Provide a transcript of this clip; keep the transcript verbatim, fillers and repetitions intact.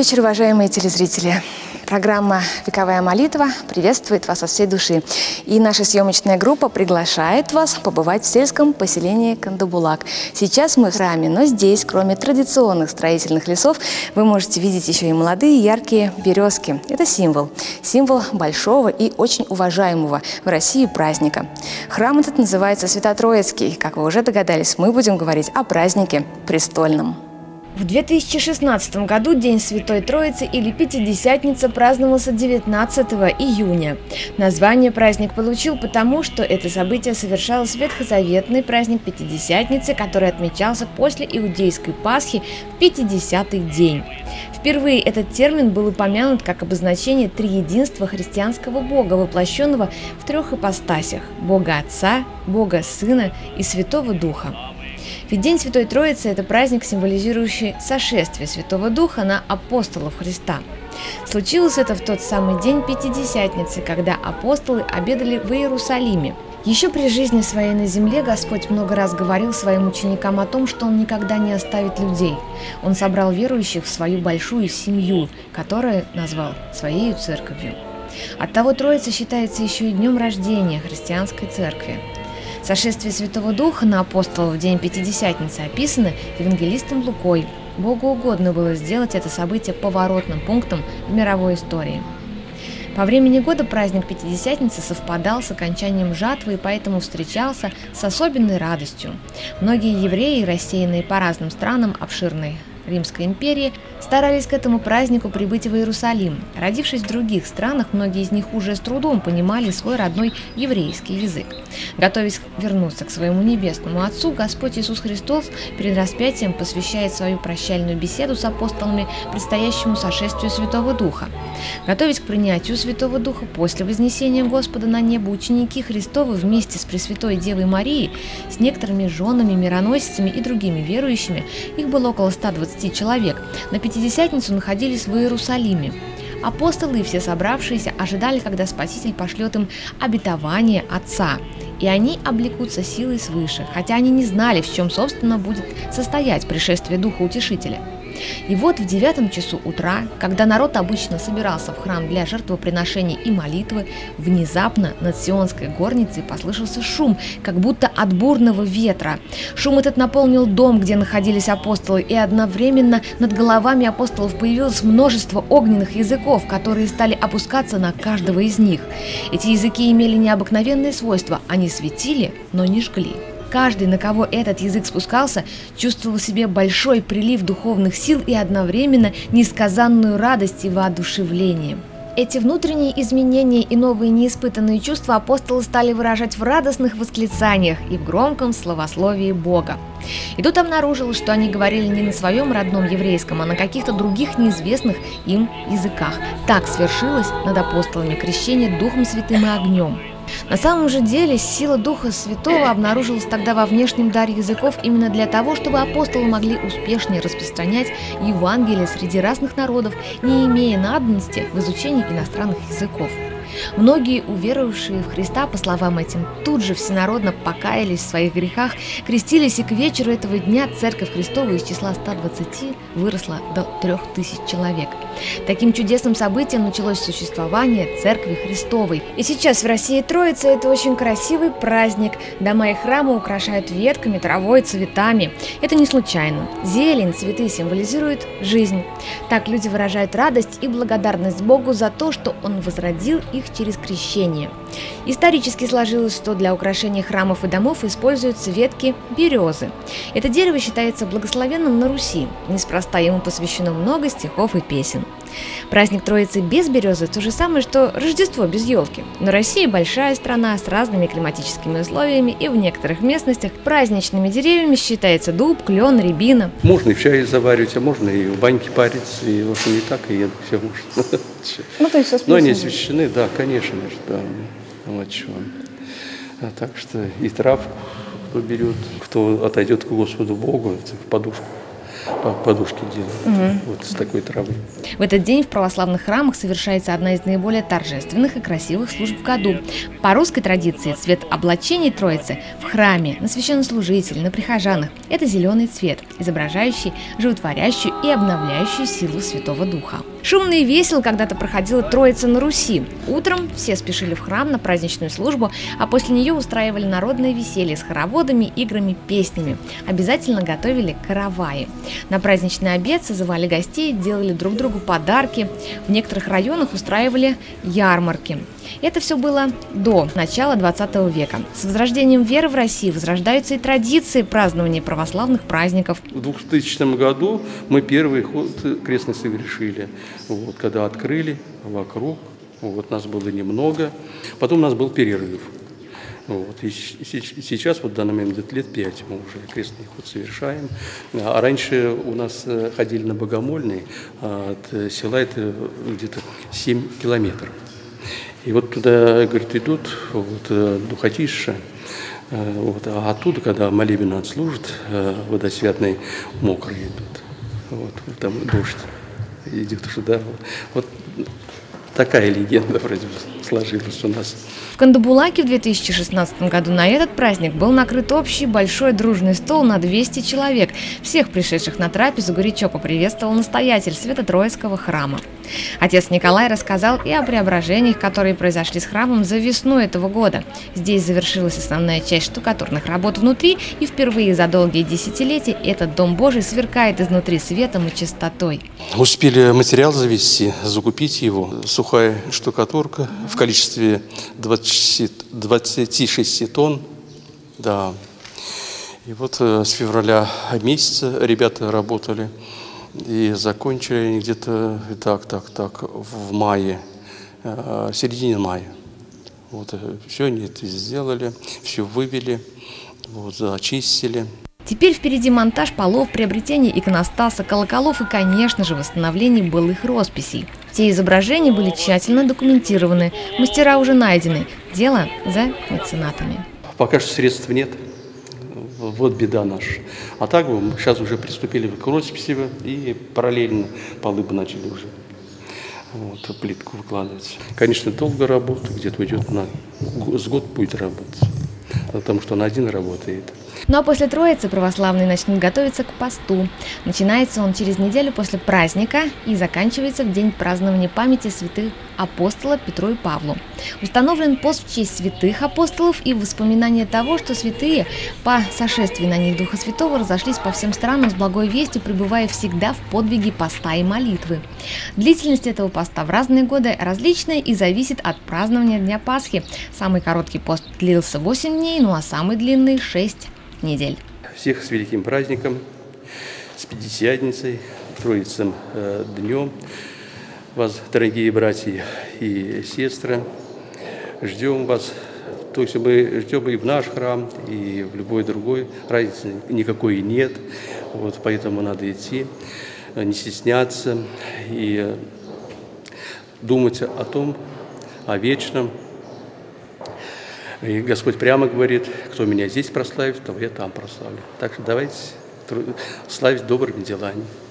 вечер, уважаемые телезрители. Программа «Вековая молитва» приветствует вас от всей души. И наша съемочная группа приглашает вас побывать в сельском поселении Кандабулак. Сейчас мы в храме, но здесь, кроме традиционных строительных лесов, вы можете видеть еще и молодые яркие березки. Это символ. Символ большого и очень уважаемого в России праздника. Храм этот называется Свято-Троицкий. Как вы уже догадались, мы будем говорить о празднике престольном. В две тысячи шестнадцатом году День Святой Троицы или Пятидесятница праздновался девятнадцатого июня. Название праздник получил потому, что это событие совершалось в ветхозаветный праздник Пятидесятницы, который отмечался после иудейской Пасхи в пятидесятый день. Впервые этот термин был упомянут как обозначение триединства христианского Бога, воплощенного в трех ипостасях – Бога Отца, Бога Сына и Святого Духа. Ведь День Святой Троицы – это праздник, символизирующий сошествие Святого Духа на апостолов Христа. Случилось это в тот самый день Пятидесятницы, когда апостолы обедали в Иерусалиме. Еще при жизни своей на земле Господь много раз говорил своим ученикам о том, что Он никогда не оставит людей. Он собрал верующих в свою большую семью, которую назвал своей церковью. Оттого Троица считается еще и днем рождения христианской церкви. Сошествие Святого Духа на апостолов в день Пятидесятницы описано евангелистом Лукой. Богу угодно было сделать это событие поворотным пунктом в мировой истории. По времени года праздник Пятидесятницы совпадал с окончанием жатвы и поэтому встречался с особенной радостью. Многие евреи, рассеянные по разным странам обширной Римской империи, старались к этому празднику прибыть в Иерусалим. Родившись в других странах, многие из них уже с трудом понимали свой родной еврейский язык. Готовясь вернуться к своему небесному Отцу, Господь Иисус Христос перед распятием посвящает свою прощальную беседу с апостолами предстоящему сошествию Святого Духа. Готовясь к принятию Святого Духа после вознесения Господа на небо, ученики Христовы вместе с Пресвятой Девой Марией, с некоторыми женами, мироносицами и другими верующими, их было около ста двадцати человек, на Пятидесятницу находились в Иерусалиме. Апостолы и все собравшиеся ожидали, когда Спаситель пошлет им обетование Отца, и они облекутся силой свыше, хотя они не знали, в чем, собственно, будет состоять пришествие Духа Утешителя. И вот в девятом часу утра, когда народ обычно собирался в храм для жертвоприношений и молитвы, внезапно над Сионской горницей послышался шум, как будто от бурного ветра. Шум этот наполнил дом, где находились апостолы, и одновременно над головами апостолов появилось множество огненных языков, которые стали опускаться на каждого из них. Эти языки имели необыкновенные свойства – они светили, но не жгли. Каждый, на кого этот язык спускался, чувствовал в себе большой прилив духовных сил и одновременно несказанную радость и воодушевление. Эти внутренние изменения и новые неиспытанные чувства апостолы стали выражать в радостных восклицаниях и в громком славословии Бога. И тут обнаружилось, что они говорили не на своем родном еврейском, а на каких-то других неизвестных им языках. Так свершилось над апостолами крещение Духом Святым и огнем. На самом же деле сила Духа Святого обнаружилась тогда во внешнем даре языков именно для того, чтобы апостолы могли успешнее распространять Евангелие среди разных народов, не имея надобности в изучении иностранных языков. Многие, уверовавшие в Христа, по словам этим, тут же всенародно покаялись в своих грехах, крестились, и к вечеру этого дня Церковь Христова из числа ста двадцати выросла до трех тысяч человек. Таким чудесным событием началось существование Церкви Христовой. И сейчас в России Троица – это очень красивый праздник. Дома и храмы украшают ветками, травой, цветами. Это не случайно. Зелень, цветы символизируют жизнь. Так люди выражают радость и благодарность Богу за то, что Он возродил их через крещение. Исторически сложилось, что для украшения храмов и домов используются ветки березы. Это дерево считается благословенным на Руси. Неспроста ему посвящено много стихов и песен. Праздник Троицы без березы – то же самое, что Рождество без елки. Но Россия большая страна с разными климатическими условиями, и в некоторых местностях праздничными деревьями считается дуб, клен, рябина. Можно и в чае заваривать, а можно и в баньке париться, и в общем и так, и все можно. Ну, то есть со Но они освящены, да, конечно же, да. Вот чего. А так что и травку кто берет, кто отойдет к Господу Богу, в подушку. Подушки делают, угу. Вот с такой травы. В этот день в православных храмах совершается одна из наиболее торжественных и красивых служб в году. По русской традиции цвет облачений Троицы в храме, на священнослужителе, на прихожанах – это зеленый цвет, изображающий животворящую и обновляющую силу Святого Духа. Шумно и весело когда-то проходила Троица на Руси. Утром все спешили в храм на праздничную службу, а после нее устраивали народное веселье с хороводами, играми, песнями. Обязательно готовили караваи. На праздничный обед созывали гостей, делали друг другу подарки. В некоторых районах устраивали ярмарки. Это все было до начала двадцатого века. С возрождением веры в России возрождаются и традиции празднования православных праздников. В двухтысячном году мы первый ход крестный совершили. Вот, когда открыли вокруг, вот, нас было немного. Потом у нас был перерыв. Вот, и сейчас, вот в данный момент, где-то лет пять мы уже крестный ход совершаем. А раньше у нас ходили на Богомольный, а от села это где-то семь километров. И вот туда, говорит, идут вот, духотища, вот, а оттуда, когда молебен отслужат, водосвятный, мокрые идут. Вот, там дождь идет уже, да. Вот такая легенда вроде сложилась у нас. В Кандабулаке в две тысячи шестнадцатом году на этот праздник был накрыт общий большой дружный стол на двести человек. Всех пришедших на трапезу горячо поприветствовал настоятель Свято-Троицкого храма. Отец Николай рассказал и о преображениях, которые произошли с храмом за весну этого года. Здесь завершилась основная часть штукатурных работ внутри, и впервые за долгие десятилетия этот Дом Божий сверкает изнутри светом и чистотой. Успели материал завести, закупить его. Сухая штукатурка в количестве двадцати шести тонн. Да. И вот с февраля месяца ребята работали. И закончили они где-то так, так, так, в мае, в середине мая. Вот, все они это сделали, все вывели, вот, очистили. Теперь впереди монтаж полов, приобретение иконостаса, колоколов и, конечно же, восстановление былых росписей. Все изображения были тщательно документированы, мастера уже найдены, дело за меценатами. Пока что средств нет. Вот беда наша. А так бы мы сейчас уже приступили к росписи и параллельно полы бы начали уже вот, плитку выкладывать. Конечно, долго работа, где-то уйдет на с год будет работать, потому что он один работает. Ну а после Троицы православные начнут готовиться к посту. Начинается он через неделю после праздника и заканчивается в день празднования памяти святых апостола Петру и Павлу. Установлен пост в честь святых апостолов и в воспоминание того, что святые по сошествии на них Духа Святого разошлись по всем странам с благой вестью, пребывая всегда в подвиге поста и молитвы. Длительность этого поста в разные годы различная и зависит от празднования Дня Пасхи. Самый короткий пост длился восемь дней, ну а самый длинный – шесть недель. Всех с великим праздником, с Пятидесятницей, Троицым э, днем. Вас, дорогие братья и сестры, ждем вас. То есть мы ждем и в наш храм, и в любой другой. Разницы никакой нет. Вот, поэтому надо идти, не стесняться и думать о том, о вечном. И Господь прямо говорит, кто меня здесь прославит, того я там прославлю. Так что давайте славить добрыми делами.